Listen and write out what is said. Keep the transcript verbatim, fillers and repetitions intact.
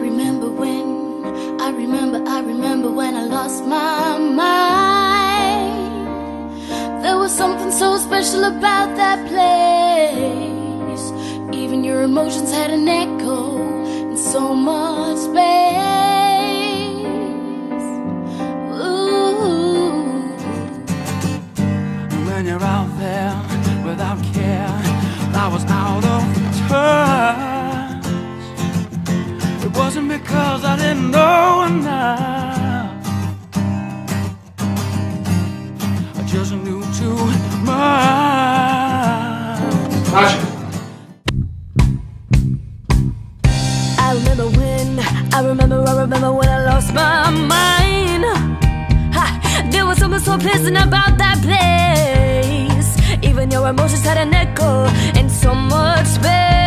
remember when, I remember, I remember when I lost my mind. There was something so special about that place. Even your emotions had an echo and so much space. Ooh. When you're out there without care, I was out of touch. It wasn't because I didn't know enough, I just knew too much. I remember when, I remember, I remember when I lost my mind. Ha, there was something so pleasant about that place. Even your emotions had an echo and so much space.